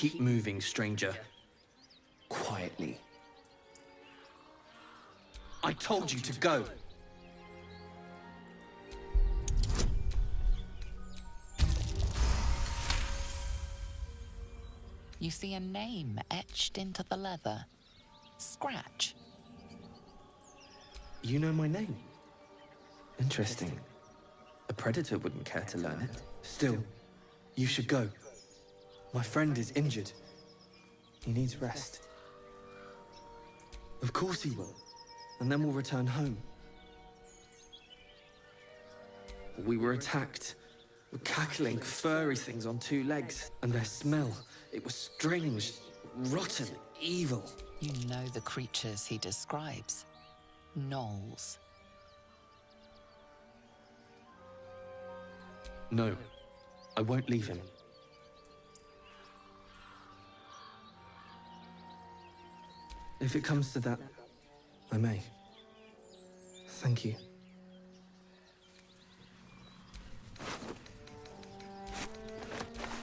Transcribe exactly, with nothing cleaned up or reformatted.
Keep moving, stranger. Quietly. I told you to go! You see a name etched into the leather. Scratch. You know my name? Interesting. A predator wouldn't care to learn it. Still, you should go. My friend is injured. He needs rest. Of course he will. And then we'll return home. We were attacked. With cackling, furry things on two legs. And their smell, it was strange, rotten, evil. You know the creatures he describes. Gnolls. No, I won't leave him. If it comes to that, I may. Thank you.